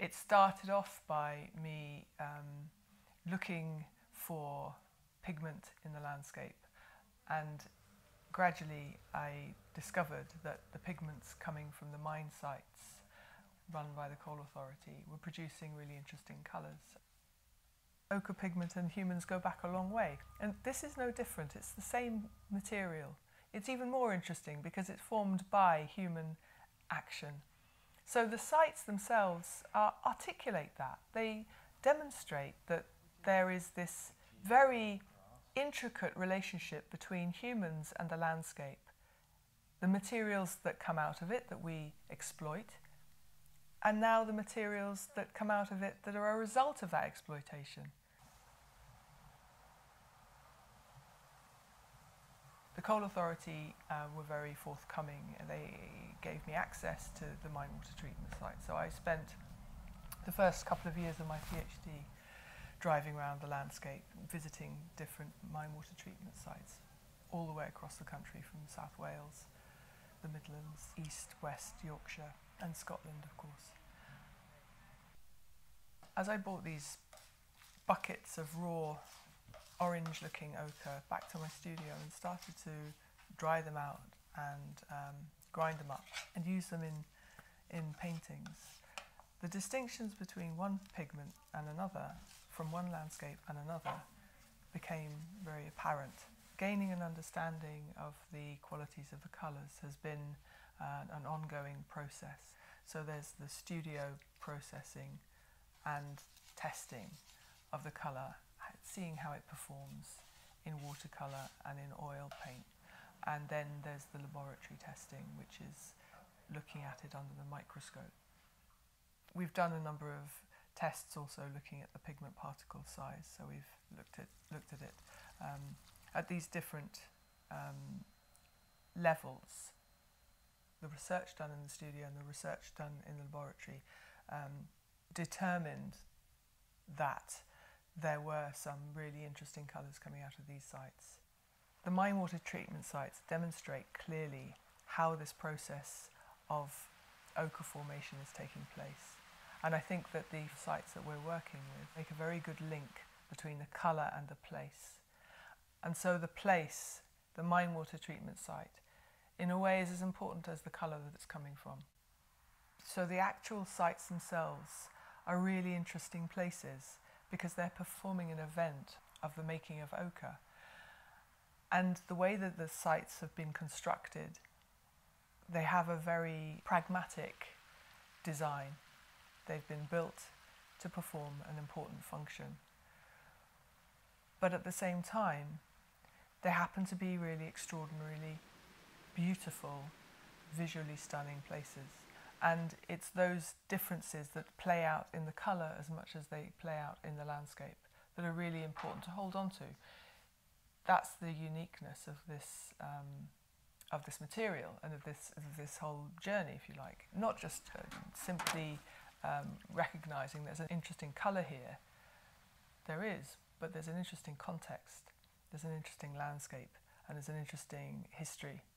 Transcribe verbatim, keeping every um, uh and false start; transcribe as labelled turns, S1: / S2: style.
S1: It started off by me um, looking for pigment in the landscape, and gradually I discovered that the pigments coming from the mine sites run by the Coal Authority were producing really interesting colours. Ochre pigment and humans go back a long way, and this is no different. It's the same material. It's even more interesting because it's formed by human action. So the sites themselves uh, articulate that. They demonstrate that there is this very intricate relationship between humans and the landscape. The materials that come out of it that we exploit, and now the materials that come out of it that are a result of that exploitation. The Coal Authority uh, were very forthcoming. They gave me access to the mine water treatment site. So I spent the first couple of years of my PhD driving around the landscape, visiting different mine water treatment sites all the way across the country, from South Wales, the Midlands, East, West, Yorkshire and Scotland, of course. As I brought these buckets of raw orange-looking ochre back to my studio and started to dry them out and um, grind them up and use them in, in paintings, the distinctions between one pigment and another, from one landscape and another, became very apparent. Gaining an understanding of the qualities of the colours has been uh, an ongoing process. So there's the studio processing and testing of the colour, seeing how it performs in watercolour and in oil paint. And then there's the laboratory testing, which is looking at it under the microscope. We've done a number of tests also looking at the pigment particle size, so we've looked at, looked at it um, at these different um, levels. The research done in the studio and the research done in the laboratory um, determined that there were some really interesting colours coming out of these sites. The mine water treatment sites demonstrate clearly how this process of ochre formation is taking place. And I think that the sites that we're working with make a very good link between the colour and the place. And so the place, the mine water treatment site, in a way is as important as the colour that it's coming from. So the actual sites themselves are really interesting places because they're performing an event of the making of ochre. And the way that the sites have been constructed, they have a very pragmatic design. They've been built to perform an important function. But at the same time, they happen to be really extraordinarily beautiful, visually stunning places. And it's those differences that play out in the colour as much as they play out in the landscape that are really important to hold on to. That's the uniqueness of this, um, of this material and of this, of this whole journey, if you like. Not just uh, simply um, recognising there's an interesting colour here. There is, but there's an interesting context, there's an interesting landscape, and there's an interesting history.